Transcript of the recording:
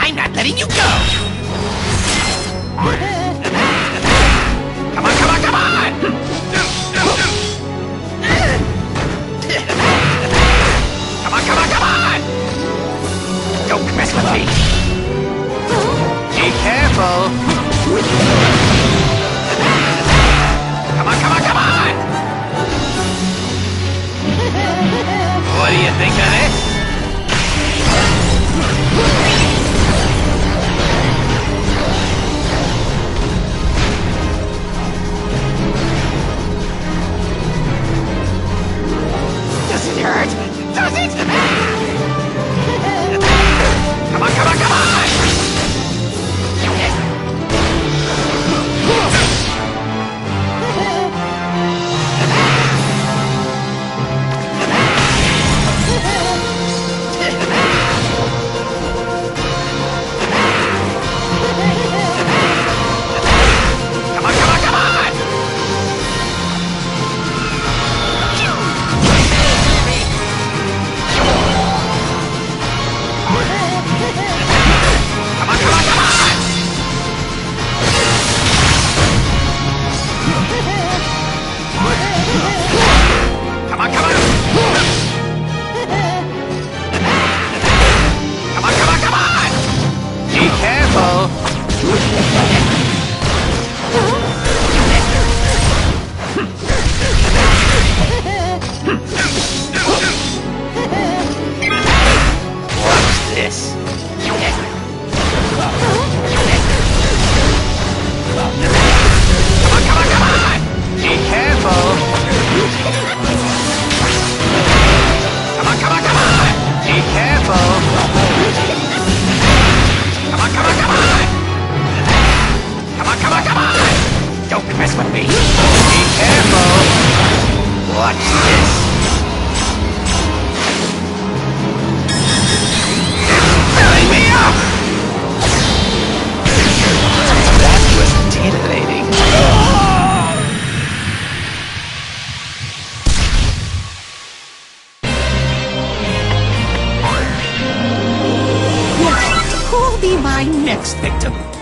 I'm not letting you go! Come on, come on, come on! Come on, come on, come on! Don't mess with me! Be careful! Come on, come on, come on! What do you think of this? Does it hurt? Does it? Come on, come on, come on! Who'll be my next victim?